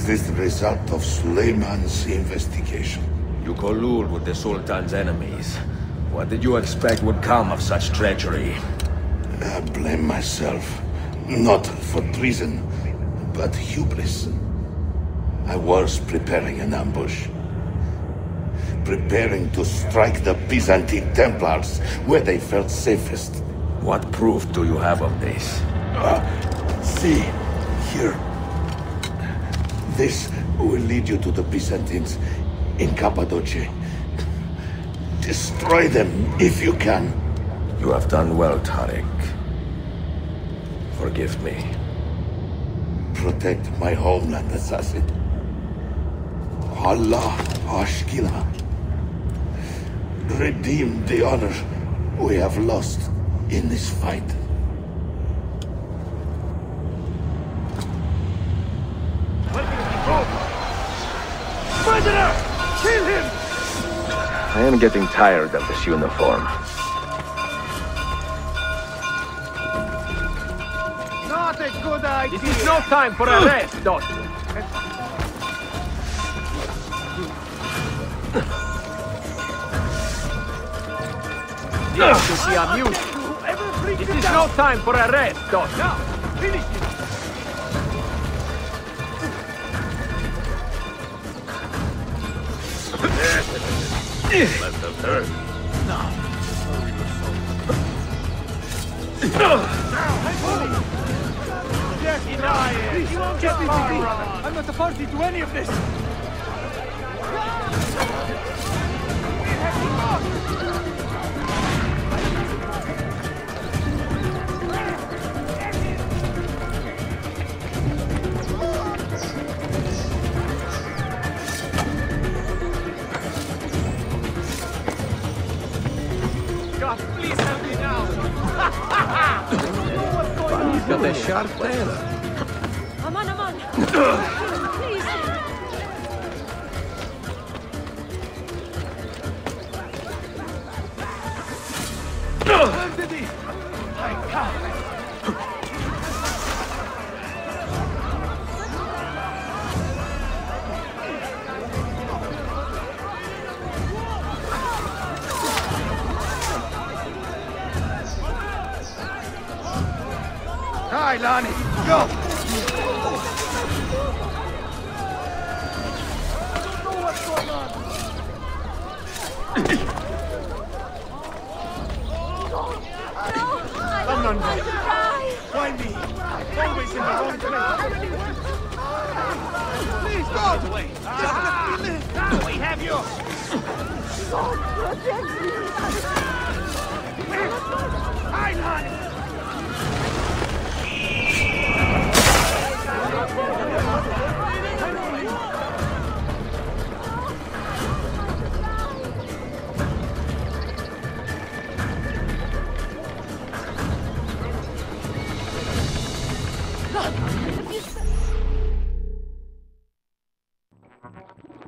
is the result of Suleiman's investigation. You collude with the Sultan's enemies. What did you expect would come of such treachery? I blame myself. Not for treason, but hubris. I was preparing an ambush. Preparing to strike the Byzantine Templars where they felt safest. What proof do you have of this? See, here. This will lead you to the Byzantines in Cappadocia. Destroy them if you can. You have done well, Tariq. Forgive me. Protect my homeland, assassin. Allah Ashkila. Redeem the honor we have lost in this fight. Prisoner! Kill him! I am getting tired of this uniform. Not a good idea. This is no time for a rest, Doctor. Yes, to see amused. This is no time for a rest, Doctor. Now, finish it. Must have hurt. You won't get me to be. I'm not a party to any of this. God, please help me now. He's got a sharp tail. Aman. Please. Where did he? I can't. Hi, Lonnie. Go! I don't know what's going on. Come on, baby. Why me? Always in the wrong place. Please, go away. Now we have you. Hi, Lonnie. Look!